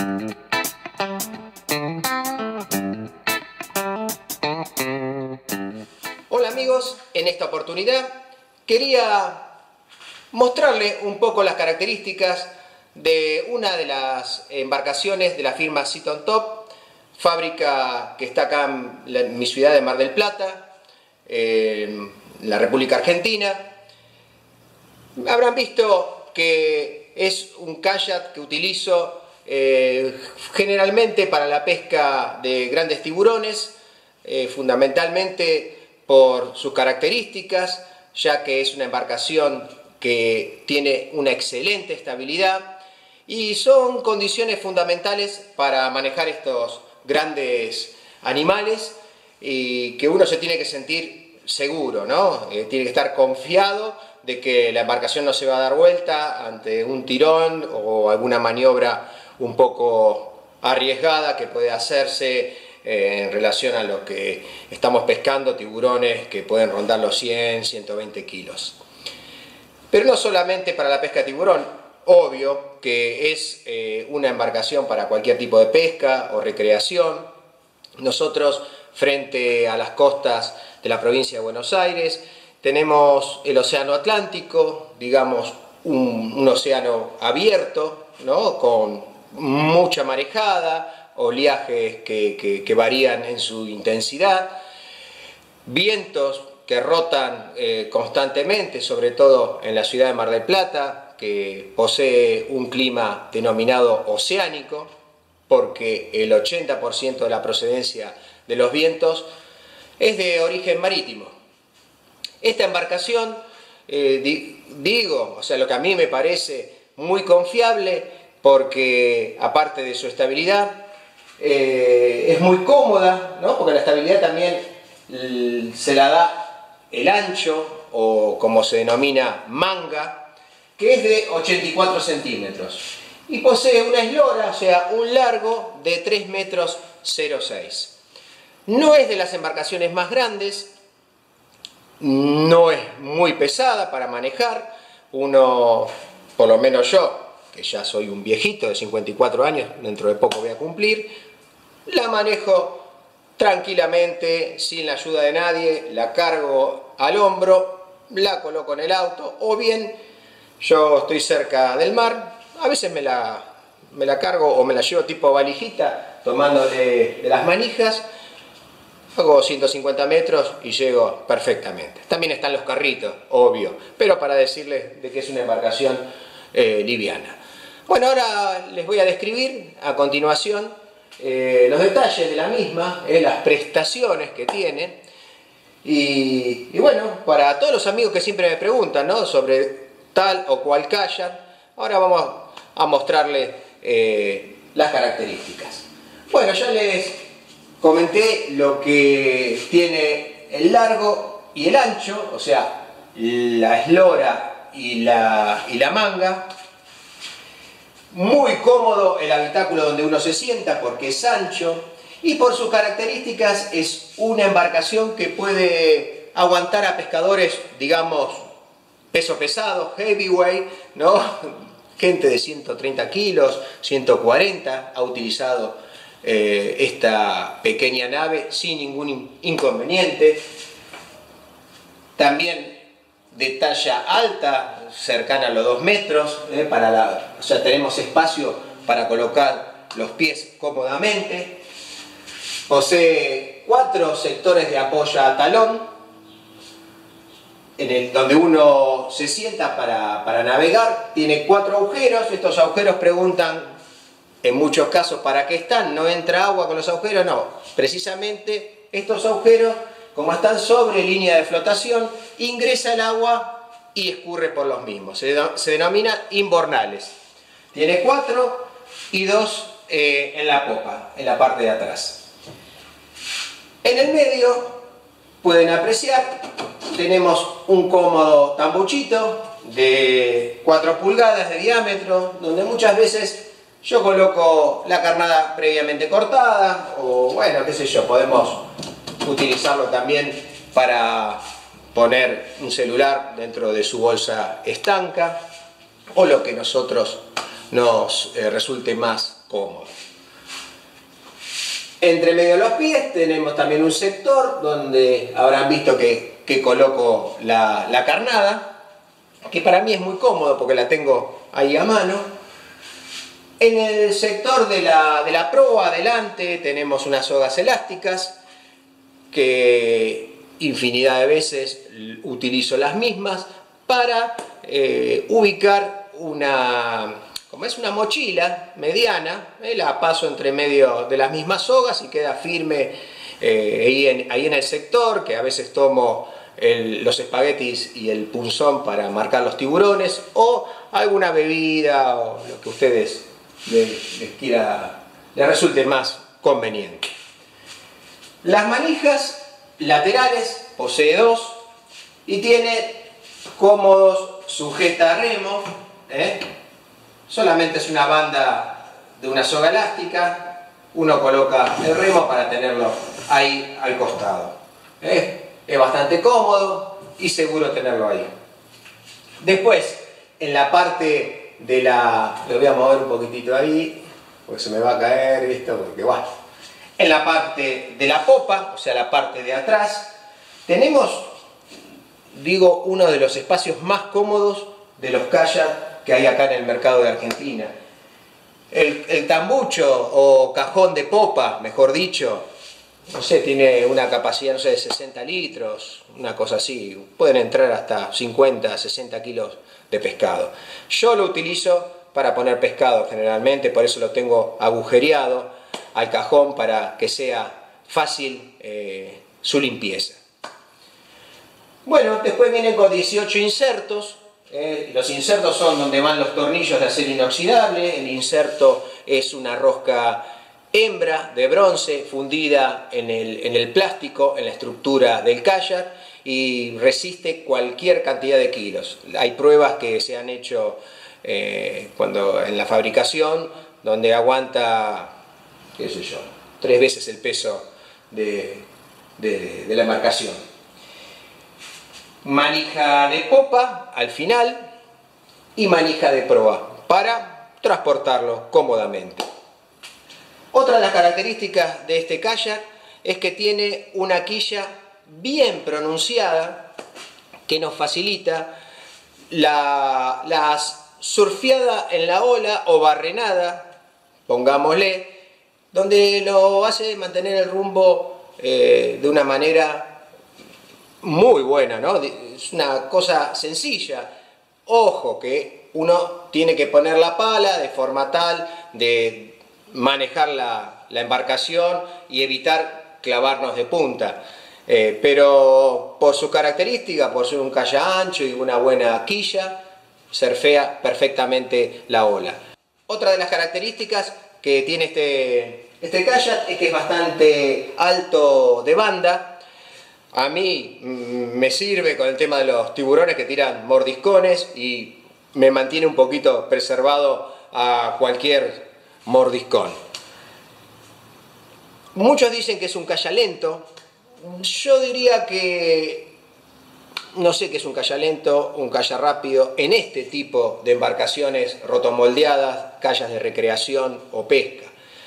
Hola amigos, en esta oportunidad quería mostrarles un poco las características de una de las embarcaciones de la firma Seaton Top, fábrica que está acá en mi ciudad de Mar del Plata, en la República Argentina. Habrán visto que es un kayak que utilizo generalmente para la pesca de grandes tiburones, fundamentalmente por sus características, ya que es una embarcación que tiene una excelente estabilidad y son condiciones fundamentales para manejar estos grandes animales y que uno se tiene que sentir seguro, ¿no? Tiene que estar confiado de que la embarcación no se va a dar vuelta ante un tirón o alguna maniobra un poco arriesgada que puede hacerse en relación a lo que estamos pescando, tiburones que pueden rondar los 100, 120 kilos. Pero no solamente para la pesca de tiburón, obvio que es una embarcación para cualquier tipo de pesca o recreación. Nosotros, frente a las costas de la provincia de Buenos Aires, tenemos el océano Atlántico, digamos un océano abierto, ¿no? Con mucha marejada, oleajes que varían en su intensidad, vientos que rotan constantemente, sobre todo en la ciudad de Mar del Plata, que posee un clima denominado oceánico, porque el 80% de la procedencia de los vientos es de origen marítimo. Esta embarcación, o sea, lo que a mí me parece muy confiable, porque aparte de su estabilidad, es muy cómoda, ¿no? Porque la estabilidad también se la da el ancho, o como se denomina manga, que es de 84 centímetros y posee una eslora, o sea, un largo de 3 metros 0,6. No es de las embarcaciones más grandes, no es muy pesada para manejar. Uno, por lo menos yo, que ya soy un viejito de 54 años, dentro de poco voy a cumplir, la manejo tranquilamente, sin la ayuda de nadie, la cargo al hombro, la coloco en el auto, o bien yo estoy cerca del mar, a veces me la cargo o me la llevo tipo valijita, tomándole de las manijas, hago 150 metros y llego perfectamente. También están los carritos, obvio, pero para decirles de que es una embarcación liviana. Bueno, ahora les voy a describir a continuación los detalles de la misma, las prestaciones que tiene y bueno, para todos los amigos que siempre me preguntan, ¿no?, sobre tal o cual kayak, ahora vamos a mostrarles las características. Bueno, ya les comenté lo que tiene el largo y el ancho, o sea, la eslora y la manga. Muy cómodo el habitáculo donde uno se sienta porque es ancho y por sus características es una embarcación que puede aguantar a pescadores, digamos, peso pesado, heavyweight, ¿no? Gente de 130 kilos, 140 ha utilizado esta pequeña nave sin ningún inconveniente. También de talla alta, cercana a los 2 metros, o sea, tenemos espacio para colocar los pies cómodamente. Posee 4 sectores de apoyo a talón, donde uno se sienta para navegar. Tiene 4 agujeros, estos agujeros preguntan en muchos casos para qué están. ¿No entra agua con los agujeros? No, precisamente estos agujeros, como están sobre línea de flotación, ingresa el agua y escurre por los mismos. Se denominan imbornales. Tiene 4 y 2 en la popa, en la parte de atrás. En el medio pueden apreciar, tenemos un cómodo tambuchito de 4 pulgadas de diámetro, donde muchas veces yo coloco la carnada previamente cortada, o bueno, qué sé yo, podemos utilizarlo también para poner un celular dentro de su bolsa estanca, o lo que nosotros nos resulte más cómodo. Entre medio de los pies tenemos también un sector donde habrán visto que coloco la carnada, que para mí es muy cómodo porque la tengo ahí a mano. En el sector de la proa adelante tenemos unas sogas elásticas que infinidad de veces utilizo las mismas para ubicar como es una mochila mediana, la paso entre medio de las mismas sogas y queda firme ahí en el sector, que a veces tomo los espaguetis y el punzón para marcar los tiburones, o alguna bebida o lo que ustedes les resulte más conveniente. Las manijas laterales posee dos y tiene cómodos sujetarremos, solamente es una banda de una soga elástica, uno coloca el remo para tenerlo ahí al costado. Es bastante cómodo y seguro tenerlo ahí. Después, en la parte de lo voy a mover un poquitito ahí, porque se me va a caer esto, porque bueno. En la parte de la popa, o sea la parte de atrás, tenemos, digo, uno de los espacios más cómodos de los kayak que hay acá en el mercado de Argentina. El tambucho o cajón de popa, mejor dicho, no sé, tiene una capacidad, no sé, de 60 litros, una cosa así. Pueden entrar hasta 50, 60 kilos de pescado. Yo lo utilizo para poner pescado generalmente, por eso lo tengo agujereado al cajón para que sea fácil su limpieza. Bueno, después vienen con 18 insertos. Los insertos son donde van los tornillos de acero inoxidable. El inserto es una rosca hembra de bronce fundida en el plástico, en la estructura del kayak, y resiste cualquier cantidad de kilos. Hay pruebas que se han hecho en la fabricación, donde aguanta, qué sé yo, 3 veces el peso de la embarcación. Manija de popa al final y manija de proa para transportarlo cómodamente. Otra de las características de este kayak es que tiene una quilla bien pronunciada que nos facilita la surfeada en la ola o barrenada, pongámosle, donde lo hace mantener el rumbo de una manera muy buena, ¿no? Es una cosa sencilla. Ojo que uno tiene que poner la pala de forma tal de manejar la embarcación y evitar clavarnos de punta. Pero por su característica, por ser un kayak ancho y una buena quilla, surfea perfectamente la ola. Otra de las características que tiene este kayak es que es bastante alto de banda. A mí me sirve con el tema de los tiburones que tiran mordiscones y me mantiene un poquito preservado a cualquier mordiscón. Muchos dicen que es un kayak lento. Yo diría que no sé qué es un kayak lento, un kayak rápido en este tipo de embarcaciones rotomoldeadas, kayaks de recreación o pesca.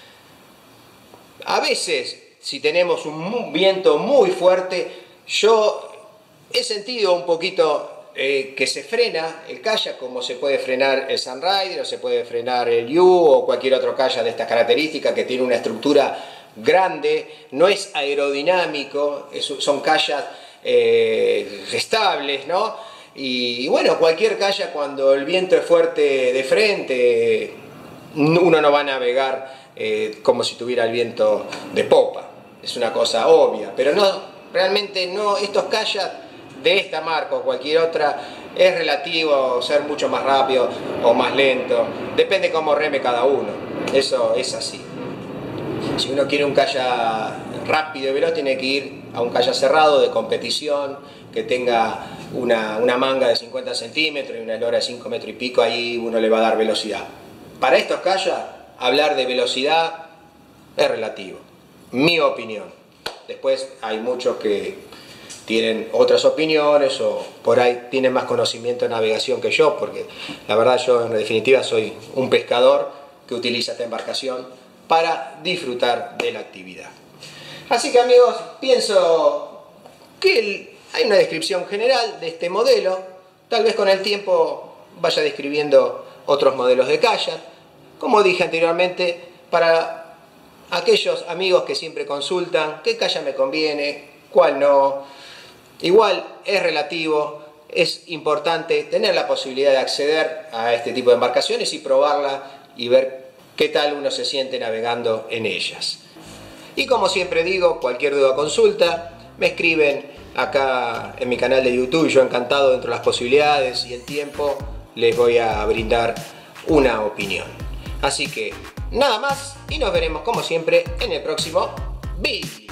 A veces, si tenemos un viento muy fuerte, yo he sentido un poquito que se frena el kayak, como se puede frenar el Sunrider o se puede frenar el Yu o cualquier otro kayak de estas características, que tiene una estructura grande, no es aerodinámico, son kayaks estables, ¿no? Y bueno, cualquier kayak, cuando el viento es fuerte de frente, uno no va a navegar como si tuviera el viento de popa. Es una cosa obvia, pero no, realmente no. Estos kayaks de esta marca o cualquier otra es relativo ser mucho más rápido o más lento, depende cómo reme cada uno. Eso es así. Si uno quiere un kayak rápido y veloz, tiene que ir a un kayak cerrado de competición que tenga una manga de 50 centímetros y una lora de 5 metros y pico. Ahí uno le va a dar velocidad. Para estos kayaks, hablar de velocidad es relativo, mi opinión. Después hay muchos que tienen otras opiniones o por ahí tienen más conocimiento de navegación que yo, porque la verdad yo en definitiva soy un pescador que utiliza esta embarcación para disfrutar de la actividad. Así que amigos, pienso que hay una descripción general de este modelo. Tal vez con el tiempo vaya describiendo otros modelos de kayak. Como dije anteriormente, para aquellos amigos que siempre consultan qué kayak me conviene, cuál no, igual es relativo, es importante tener la posibilidad de acceder a este tipo de embarcaciones y probarla y ver qué tal uno se siente navegando en ellas. Y como siempre digo, cualquier duda o consulta, me escriben acá en mi canal de YouTube y yo encantado dentro de las posibilidades y el tiempo les voy a brindar una opinión. Así que nada más y nos veremos como siempre en el próximo vídeo.